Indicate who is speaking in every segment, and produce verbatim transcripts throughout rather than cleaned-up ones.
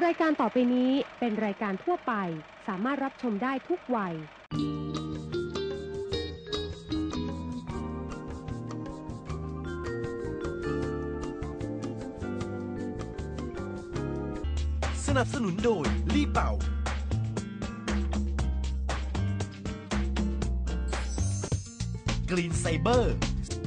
Speaker 1: รายการต่อไปนี้เป็นรายการทั่วไปสามารถรับชมได้ทุกวัย
Speaker 2: สนับสนุนโดยลี่เป่ากรีนไซเบอร์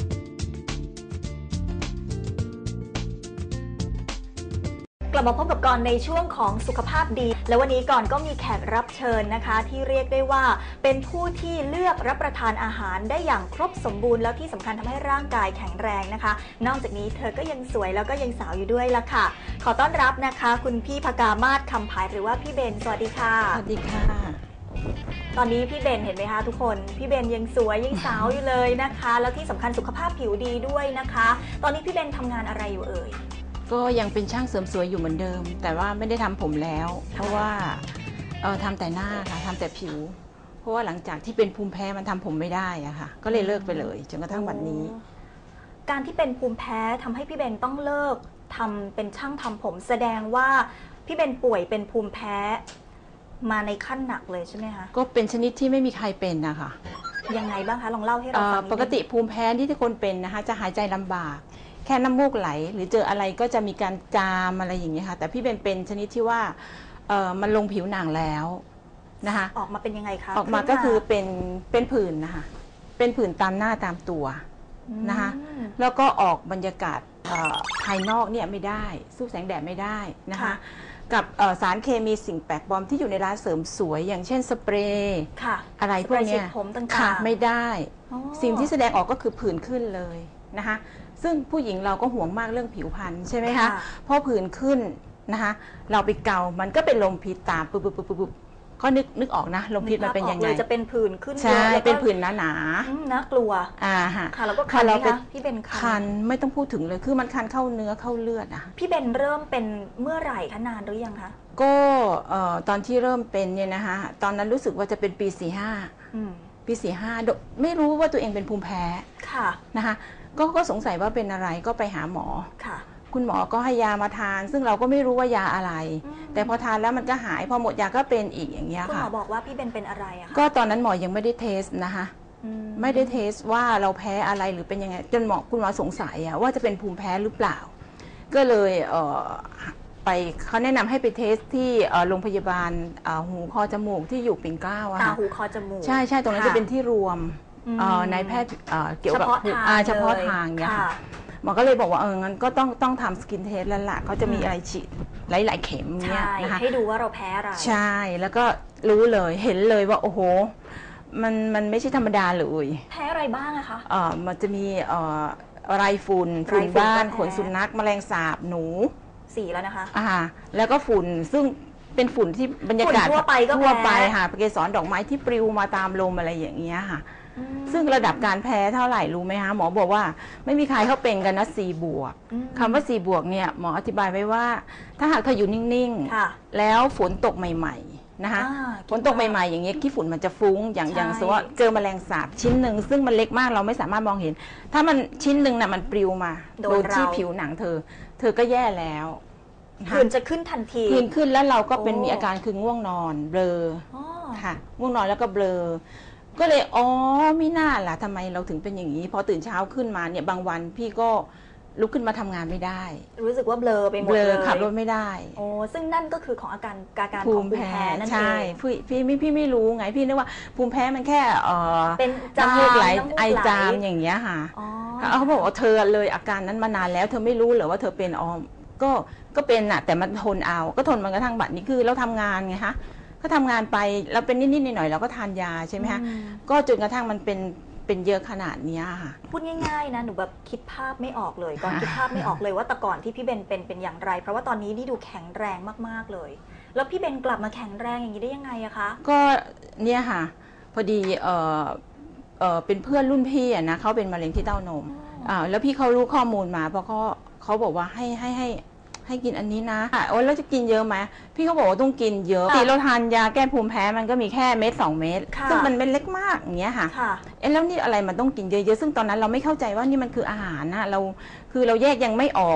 Speaker 3: กลับมาพบกับกรในช่วงของสุขภาพดีและวันนี้กรก็มีแขกรับเชิญนะคะที่เรียกได้ว่าเป็นผู้ที่เลือกรับประทานอาหารได้อย่างครบสมบูรณ์แล้วที่สำคัญทำให้ร่างกายแข็งแรงนะคะนอกจากนี้เธอก็ยังสวยแล้วก็ยังสาวอยู่ด้วยล่ะค่ะขอต้อนรับนะคะคุณพี่ภกามาศคำภายหรือว่าพี่เบนสวัสดีค่ะ
Speaker 4: สวัสดีค่ะ
Speaker 3: ตอนนี้พี่เบนเห็นไหมคะทุกคนพี่เบนยังสวยยังสาวอยู่เลยนะคะแล้วที่สำคัญสุขภาพผิวดีด้วยนะคะตอนนี้พี่เบนทำงานอะไรอยู่เอ่ย
Speaker 4: ก็ยังเป็นช่างเสริมสวยอยู่เหมือนเดิมแต่ว่าไม่ได้ทำผมแล้วเพราะว่าเออทำแต่หน้าค่ะทำแต่ผิวเพราะว่าหลังจากที่เป็นภูมิแพ้มันทำผมไม่ได้อะค่ะก็เลยเลิกไปเลยจนกระทั่งวันนี้
Speaker 3: การที่เป็นภูมิแพ้ทำให้พี่เบนต้องเลิกทำเป็นช่างทำผมแสดงว่าพี่เบนป่วยเป็นภูมิแพ้มาในขั้นหนักเลยใช่ไหมคะ
Speaker 4: ก็เป็นชนิดที่ไม่มีใครเป็นนะคะ
Speaker 3: ยังไงบ้างคะลองเล่าให้เราฟัง
Speaker 4: ปกติภูมิแพ้ที่ทุกคนเป็นนะคะจะหายใจลำบากแค่น้ำมูกไหลหรือเจออะไรก็จะมีการจามอะไรอย่างเงี้ยค่ะแต่พี่เป็นเป็นชนิดที่ว่าเออมันลงผิวหนังแล้วนะคะ
Speaker 3: ออกมาเป็นยังไงคะ
Speaker 4: ออกมาก็คือเป็นเป็นผื่นนะคะเป็นผื่นตามหน้าตามตัวนะคะแล้วก็ออกบรรยากาศภายนอกเนี่ยไม่ได้สู้แสงแดดไม่ได้นะคะกับสารเคมีสิ่งแปลกปลอมที่อยู่ในร้านเสริมสวยอย่างเช่นสเปรย์อะไรพวกนี้ค่ะไม่ได้สิ่งที่แสดงออกก็คือผื่นขึ้นเลยนะคะซึ่งผู้หญิงเราก็ห่วงมากเรื่องผิวพรรณใช่ไหมคะพอผื่นขึ้นนะคะเราไปเกามันก็เป็นลมพิษตามปุ๊บปุ๊บปุ๊บปุ๊บก็นึกนึกออกนะลมพิษมันเป็นยังไง
Speaker 3: จะเป็นผื่นขึ้น
Speaker 4: ใช่เป็นผื่นหนาหนา
Speaker 3: น่ากลัว
Speaker 4: อ่าฮะ
Speaker 3: ค่ะแล้วก็คันไหมคะพี่เบน
Speaker 4: คันไม่ต้องพูดถึงเลยคือมันคันเข้าเนื้อเข้าเลือดอ่ะ
Speaker 3: พี่เบนเริ่มเป็นเมื่อไหร่คะนานหรือยังคะ
Speaker 4: ก็ตอนที่เริ่มเป็นเนี่ยนะคะตอนนั้นรู้สึกว่าจะเป็นปีสี่ห้าปีสี่ห้าไม่รู้ว่าตัวเองเป็นภูมิแพ้
Speaker 3: ค่ะ
Speaker 4: นะคะก็ก็สงสัยว่าเป็นอะไรก็ไปหาหมอ
Speaker 3: ค่ะ
Speaker 4: คุณหมอก็ให้ยามาทานซึ่งเราก็ไม่รู้ว่ายาอะไรแต่พอทานแล้วมันก็หายพอหมดยาก็เป็นอีกอย่างเงี้ยค่ะ
Speaker 3: คุณหมอบอกว่าพี่เบนเป็นอะไรอะคะ
Speaker 4: ก็ตอนนั้นหมอยังไม่ได้เทสนะคะไม่ได้เทสว่าเราแพ้อะไรหรือเป็นยังไงจนหมอคุณหมอสงสัยอะว่าจะเป็นภูมิแพ้หรือเปล่าก็เลยเอ่อไปเขาแนะนำให้ไปเทสที่โรงพยาบาลหูคอจมูกที่อยู่ปิ่นเกล้าอะ
Speaker 3: ค่ะตาหูคอจมูก
Speaker 4: ใช่ใช่ตรงนั้นจะเป็นที่รวมในแพทย์เกี่ยวกับเฉพาะทางเนี่ยค่ะหมอก็เลยบอกว่าเอองั้นก็ต้องต้องทำสกินเทสแล้วล่ะเขาจะมีอะไรฉีดหลายๆเข็มเนี่ยนะคะ
Speaker 3: ให้ดูว่าเราแพ้อะไร
Speaker 4: ใช่แล้วก็รู้เลยเห็นเลยว่าโอ้โหมันมันไม่ใช่ธรรมดาเลย
Speaker 3: แพ้อะไรบ้างอะคะ
Speaker 4: เออมันจะมีเอ่อไรฝุ่นฝุ่นบ้านขนสุนัขแมลงสาบหนู
Speaker 3: สี่แล้วนะคะ
Speaker 4: อ่าแล้วก็ฝุ่นซึ่งเป็นฝุ่นที่บรรยากาศ
Speaker 3: ทั่วไปก็
Speaker 4: ทั่วไปค่ะเกสรดอกไม้ที่ปลิวมาตามลมอะไรอย่างเงี้ยค่ะซึ่งระดับการแพ้เท่าไหร่รู้ไหมคะหมอบอกว่าไม่มีใครเขาเป็นกันนะสี่บวกคำว่าสี่บวกเนี่ยหมออธิบายไว้ว่าถ้าหากเธออยู่นิ่งๆแล้วฝนตกใหม่ๆนะคะฝนตกใหม่ๆอย่างเงี้ยขี้ฝุ่นมันจะฟุ้งอย่างอย่างสมมติว่าเจอแมลงสาบชิ้นหนึ่งซึ่งมันเล็กมากเราไม่สามารถมองเห็นถ้ามันชิ้นหนึ่งน่ะมันปลิวมาโดนที่ผิวหนังเธอเธอก็แย่แล้ว
Speaker 3: ผื่นจะขึ้นทันที
Speaker 4: ผื่นขึ้นแล้วเราก็เป็นมีอาการคือง่วงนอนเบลอค่ะง่วงนอนแล้วก็เบลอก็เลยอ๋อไม่น่าล่ะทำไมเราถึงเป็นอย่างนี้พอตื่นเช้าขึ้นมาเนี่ยบางวันพี่ก็ลุกขึ้นมาทำงานไม่ได้
Speaker 3: รู้สึกว่าเบลอไปหมด
Speaker 4: เล
Speaker 3: ย
Speaker 4: ขับรถไม่ได้
Speaker 3: โอ้ซึ่งนั่นก็คือของอาการอาการของภูมิแพ้นั่นเอง
Speaker 4: ใช่พี่พี่ไม่พี่ไม่รู้ไงพี่นึกว่าภูมิแพ้มันแค่เออ
Speaker 3: เป็นจาม
Speaker 4: น้ำมูกไหลไอจามอย่างเงี้ยค่ะเขาบอกว่าเธอเลยอาการนั้นมานานแล้วเธอไม่รู้เหรอว่าเธอเป็นอ๋อก็ก็เป็นอะแต่มันทนเอาก็ทนมันกระทั่งบัดนี้คือเราทำงานไงคะก็ทำงานไปเราเป็นนิดๆหน่อยๆเราก็ทานยาใช่ไหมคะก็จนกระทั่งมันเป็นเป็นเยอะขนาดนี้ค่ะ
Speaker 3: พูดง่ายๆนะหนูแบบคิดภาพไม่ออกเลยก่อนคิดภาพไม่ออกเลยว่าแต่ก่อนที่พี่เบนเป็นเป็นอย่างไรเพราะว่าตอนนี้นี่ดูแข็งแรงมากๆเลยแล้วพี่เบนกลับมาแข็งแรงอย่างนี้ได้ยังไงอะคะ
Speaker 4: ก็เนี่ยค่ะพอดีเออเออเป็นเพื่อนรุ่นพี่อะนะเขาเป็นมะเร็งที่เต้านมอ่าแล้วพี่เขารู้ข้อมูลมาเพราะเขาเขาบอกว่าให้ให้ให้ให้กินอันนี้นะโอ้แล้วจะกินเยอะไหมพี่เขาบอกว่าต้องกินเยอะปกติเราทานยาแก้ภูมิแพ้มันก็มีแค่เม็ดสองเม็ดซึ่งมันเป็นเล็กมากอย่างเงี้ยค่ะเอ๊ะแล้วนี่อะไรมันต้องกินเยอะๆซึ่งตอนนั้นเราไม่เข้าใจว่านี่มันคืออาหารนะเราคือเราแยกยังไม่ออกเพราะ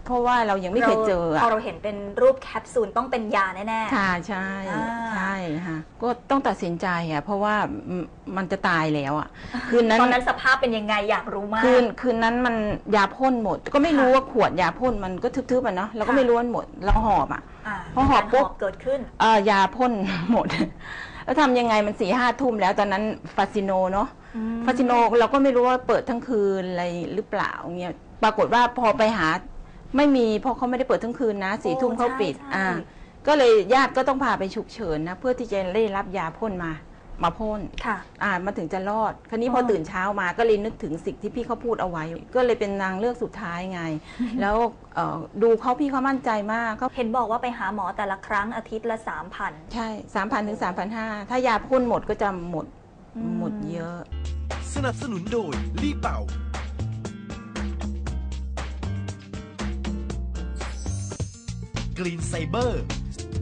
Speaker 4: เพราะว่าเรายังไม่เคยเจอ
Speaker 3: พอเราเห็นเป็นรูปแคปซูลต้องเป็นยาแน่ๆ
Speaker 4: ค่ะใช่ใช่ค่ะก็ต้องตัดสินใจอ่ะเพราะว่ามันจะตายแล้วอ่ะคืนนั้น
Speaker 3: ตอนนั้นสภาพเป็นยังไงอยากรู้มาก
Speaker 4: คืนคืนนั้นมันยาพ่นหมดก็ไม่รู้ว่าขวดยาพ่นมันก็ทึบๆอ่ะเนาะเราก็ไม่รู้ว่าหมดเราหอบอ่ะพอหอบปุ๊บ
Speaker 3: เกิดขึ้น
Speaker 4: เออยาพ่นหมดแล้วทำยังไงมันสี่ห้าทุ่มแล้วตอนนั้นฟาซิโนเนาะฟาซิโนเราก็ไม่รู้ว่าเปิดทั้งคืนอะไรหรือเปล่าเงี้ยปรากฏว่าพอไปหาไม่มีเพราะเขาไม่ได้เปิดทั้งคืนนะสี่ทุ่มเขาปิดอ่าก็เลยญาติก็ต้องพาไปฉุกเฉินนะเพื่อที่จะได้รับยาพ่นมามาพ่น
Speaker 3: ค่ะ
Speaker 4: อ่ามาถึงจะรอดคราวนี้พอตื่นเช้ามาก็เลยนึกถึงสิ่งที่พี่เขาพูดเอาไว้ก็เลยเป็นนางเลือกสุดท้ายไงแล้วดูเขาพี่เขามั่นใจมากเขา
Speaker 3: เห็นบอกว่าไปหาหมอแต่ละครั้งอาทิตย์ละสามพัน
Speaker 4: ใช่สามพันถึงสามพันห้าถ้ายาพ่นหมดก็จะหมดหมดเยอะ
Speaker 2: สนับสนุนโดยลี่เป่ากรีนไซเบอร์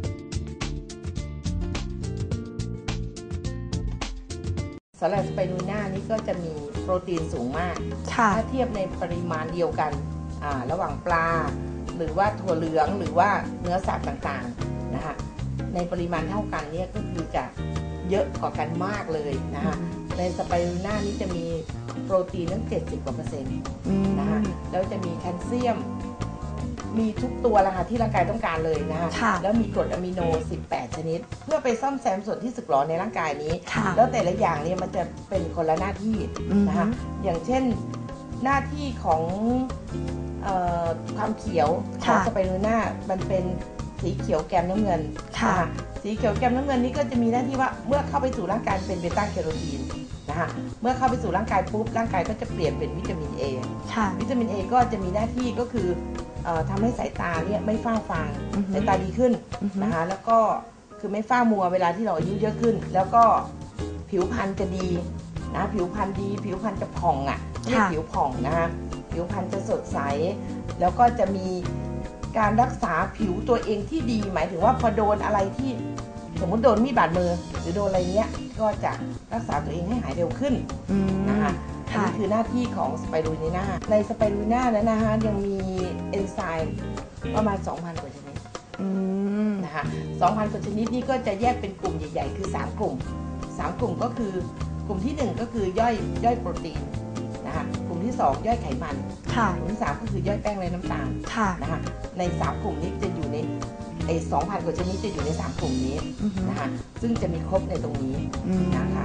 Speaker 5: สาหร่ายสไปรูลิน่านี่ก็จะมีโปรตีนสูงมากถ้าเทียบในปริมาณเดียวกันระหว่างปลาหรือว่าถั่วเหลืองหรือว่าเนื้อสัตว์ต่างๆนะคะในปริมาณเท่ากันเนี่ยก็คือจะเยอะกว่ากันมากเลยนะคะในสไปรูลิน่านี้จะมีโปรตีนตั้งเจ็ดสิบกว่าเปอร์เซ็นต์นะคะแล้วจะมีแคลเซียมมีทุกตัวละค่ะที่ร่างกายต้องการเลยนะคะแล้วมีกรดอะมิโนสิบแปดชนิดเพื่อไปซ่อมแซมส่วนที่สึกหรอในร่างกายนี้แล้วแต่ละอย่างเนี่ยมันจะเป็นคนละหน้าที่นะคะอย่างเช่นหน้าที่ของเอ่อความเขียวของสไปรูลิน่ามันเป็นสีเขียวแกมน้ำเงินสีเขียวแกมน้ำเงินนี้ก็จะมีหน้าที่ว่าเมื่อเข้าไปสู่ร่างกายเป็นเบต้าแคโรทีนนะคะเมื่อเข้าไปสู่ร่างกายปุ๊บร่างกายก็จะเปลี่ยนเป็นวิตามิน A วิตามิน A ก็จะมีหน้าที่ก็คือทำให้สายตาเนี่ยไม่ฝ้าฟางสายตาดีขึ้นนะคะแล้วก็คือไม่ฝ้ามัวเวลาที่เราอายุเยอะขึ้นแล้วก็ผิวพรรณจะดีนะผิวพรรณดีผิวพรรณจะผ่องอ่ะเรียกผิวผ่องนะคะผิวพรรณจะสดใสแล้วก็จะมีการรักษาผิวตัวเองที่ดีหมายถึงว่าพอโดนอะไรที่สมมติโดนมีดบาดมือหรือโดนอะไรเงี้ยก็จะรักษาตัวเองให้หายเร็วขึ้นนะคะนี่คือหน้าที่ของสไปรูลิน่าในสไปรูลิน่านั้นนะคะยังมีเอนไซม์ประมาณ สองพัน กว่าชนิดนะคะ สองพัน กว่าชนิดนี้ก็จะแยกเป็นกลุ่มใหญ่ๆคือสามกลุ่มสามกลุ่มก็คือกลุ่มที่หนึ่งก็คือย่อยย่อยโปรตีนนะคะกลุ่มที่สองย่อยไขมันกลุ่มที่สามก็คือย่อยแป้งและน้ำตาลนะคะในสามกลุ่มนี้จะอยู่ในไอ้ สองพัน กว่าชนิดจะอยู่ในสามกลุ่มนี้นะคะซึ่งจะมีครบในตรงนี้นะคะ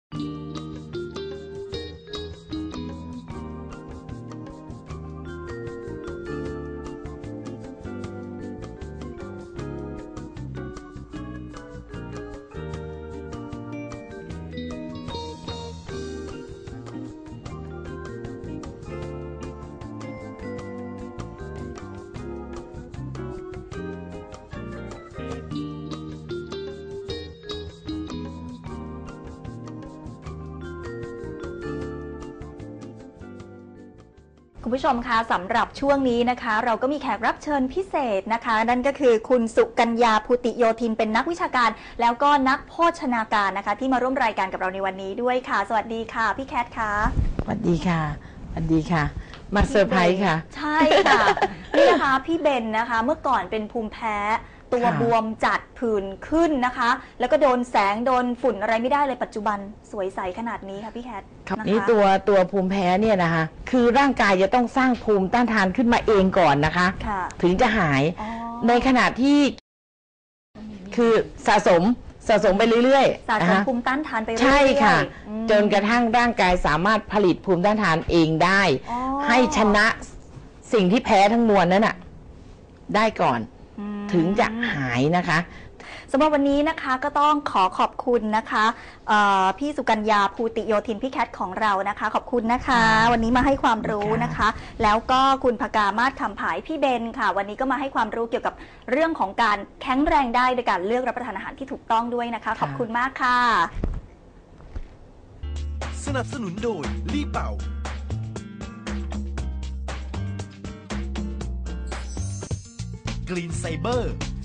Speaker 3: คุณผู้ชมคะสำหรับช่วงนี้นะคะเราก็มีแขกรับเชิญพิเศษนะคะนั่นก็คือคุณสุกัญญาภูติโยธินเป็นนักวิชาการแล้วก็นักโภชนาการนะคะที่มาร่วมรายการกับเราในวันนี้ด้วยค่ะสวัสดีค่ะพี่แคทค่ะ
Speaker 4: สวัสดีค่ะสวัสดีค่ะมาเซอร์ไพรส์ค่ะ
Speaker 3: ใช่ค่ะนี่นะคะพี่เบนนะคะเมื่อก่อนเป็นภูมิแพ้ตัวบวมจัดผื่นขึ้นนะคะแล้วก็โดนแสงโดนฝุ่นอะไรไม่ได้เลยปัจจุบันสวยใสขนาดนี้ค่ะพี่แคท
Speaker 4: ครับนี่ตัวตัวภูมิแพ้เนี่ยนะคะคือร่างกายจะต้องสร้างภูมิต้านทานขึ้นมาเองก่อนนะคะถึงจะหายในขณะที่คือสะสมสะสมไปเรื่อย
Speaker 3: ๆสะสมภูมิต้านทานไปเรื่อยๆ
Speaker 4: ใช่ค่ะจนกระทั่งร่างกายสามารถผลิตภูมิต้านทานเองได้ให้ชนะสิ่งที่แพ้ทั้งมวลนั้นน่ะได้ก่อนถึงจะหายนะคะ
Speaker 3: สำหรับวันนี้นะคะก็ต้องขอขอบคุณนะคะพี่สุกัญญาภูติโยธินพี่แคทของเรานะคะขอบคุณนะคะวันนี้มาให้ความรู้นะคะแล้วก็คุณภกามาศคำผายพี่เบนค่ะวันนี้ก็มาให้ความรู้เกี่ยวกับเรื่องของการแข็งแรงได้โดยการเลือกรับประทานอาหารที่ถูกต้องด้วยนะคะขอบคุณมากค่ะ
Speaker 2: สนับสนุนโดยลี่เป่ากรีนไซเบอร์